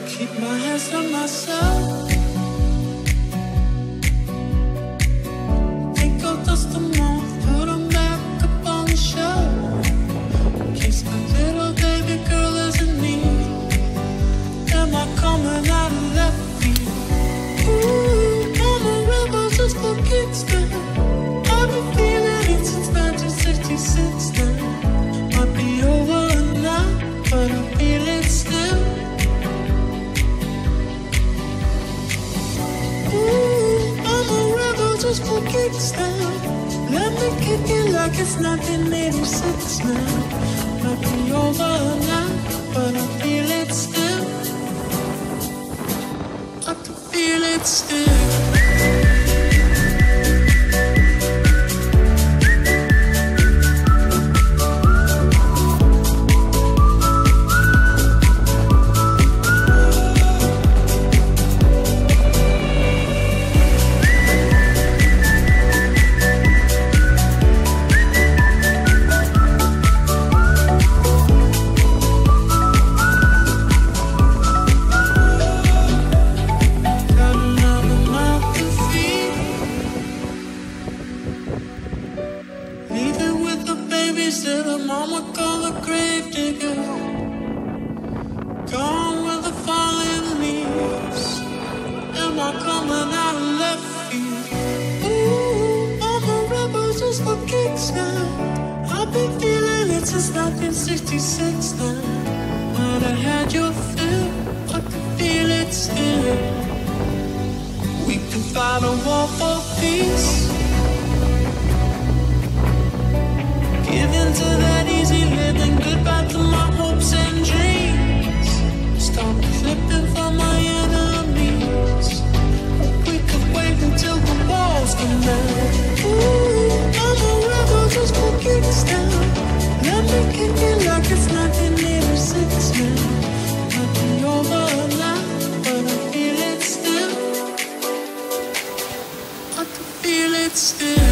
Keep my hands on myself. Think I'll dust them off, put them back up on the shelf. In case my little baby girl is in need. Am I coming out of left field? Ooh, I'm a rebel just for kicks now. I've been feeling it since 1966 now. Might be over now, but I feel it still. Just for kicks now. Let me kick it like it's 1986 now. Might be over now, but I feel it still. I can feel it still. Still